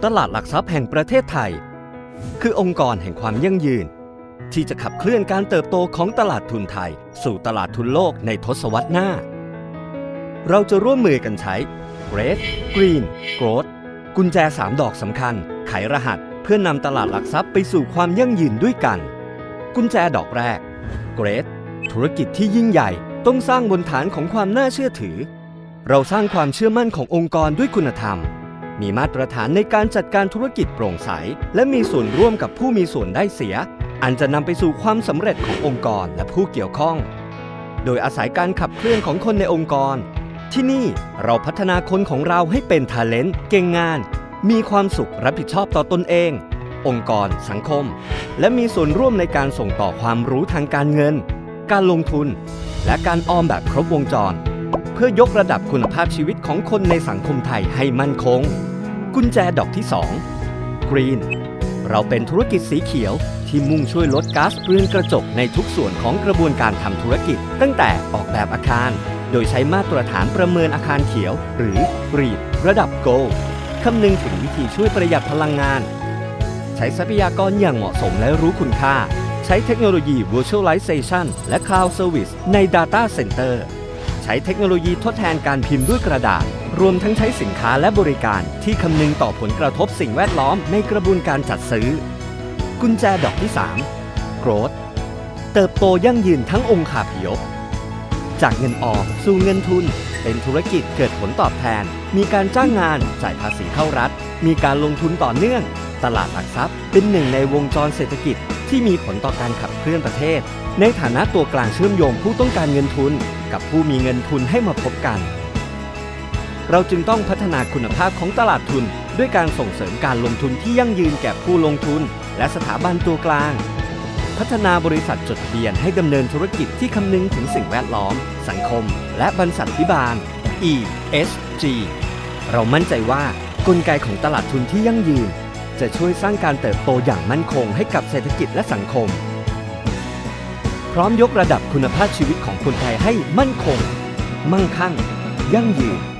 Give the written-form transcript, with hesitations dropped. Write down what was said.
ตลาดหลักทรัพย์แห่งประเทศไทยคือองค์กรแห่งความยั่งยืนที่จะขับเคลื่อนการเติบโตของตลาดทุนไทยสู่ตลาดทุนโลกในทศวรรษหน้าเราจะร่วมมือกันใช้ Red Green Growth กุญแจ3ดอกสำคัญไขรหัสเพื่อนำตลาดหลักทรัพย์ไปสู่ความยั่งยืนด้วยกันกุญแจดอกแรก Great ธุรกิจที่ยิ่งใหญ่ต้องสร้างบนฐานของความน่าเชื่อถือเราสร้างความเชื่อมั่นขององค์กรด้วยคุณธรรมมีมาตรฐานในการจัดการธุรกิจโปร่งใสและมีส่วนร่วมกับผู้มีส่วนได้เสียอันจะนำไปสู่ความสำเร็จขององค์กรและผู้เกี่ยวข้องโดยอาศัยการขับเคลื่อนของคนในองค์กรที่นี่เราพัฒนาคนของเราให้เป็นทาเลนต์เก่งงานมีความสุขรับผิดชอบต่อตนเององค์กรสังคมและมีส่วนร่วมในการส่งต่อความรู้ทางการเงินการลงทุนและการออมแบบครบวงจรเพื่อยกระดับคุณภาพชีวิตของคนในสังคมไทยให้มั่นคงกุญแจดอกที่2 Green เราเป็นธุรกิจสีเขียวที่มุ่งช่วยลดก๊าซเรือนกระจกในทุกส่วนของกระบวนการทำธุรกิจตั้งแต่ออกแบบอาคารโดยใช้มาตรฐานประเมินอาคารเขียวหรือ LEED ระดับ Gold คำนึงถึงวิธีช่วยประหยัดพลังงานใช้ทรัพยากรอย่างเหมาะสมและรู้คุณค่าใช้เทคโนโลยี Virtualization และ Cloud Service ใน Data Center ใช้เทคโนโลยีทดแทนการพิมพ์ด้วยกระดาษรวมทั้งใช้สินค้าและบริการที่คำนึงต่อผลกระทบสิ่งแวดล้อมในกระบวนการจัดซื้อกุญแจดอกที่3 Growth เติบโตยั่งยืนทั้งองค์คาพยพจากเงินออมสู่เงินทุนเป็นธุรกิจเกิดผลตอบแทนมีการจ้างงานจ่ายภาษีเข้ารัฐมีการลงทุนต่อเนื่องตลาดหลักทรัพย์เป็นหนึ่งในวงจรเศรษฐกิจที่มีผลต่อการขับเคลื่อนประเทศในฐานะตัวกลางเชื่อมโยงผู้ต้องการเงินทุนกับผู้มีเงินทุนให้มาพบกันเราจึงต้องพัฒนาคุณภาพของตลาดทุนด้วยการส่งเสริมการลงทุนที่ยั่งยืนแก่ผู้ลงทุนและสถาบันตัวกลางพัฒนาบริษัทจดทะเบียนให้ดำเนินธุรกิจที่คำนึงถึงสิ่งแวดล้อมสังคมและบรรษัทพิบาล ESG เรามั่นใจว่ากลไกของตลาดทุนที่ยั่งยืนจะช่วยสร้างการเติบโตอย่างมั่นคงให้กับเศรษฐกิจและสังคมพร้อมยกระดับคุณภาพชีวิตของคนไทยให้มั่นคงมั่งคั่งยั่งยืน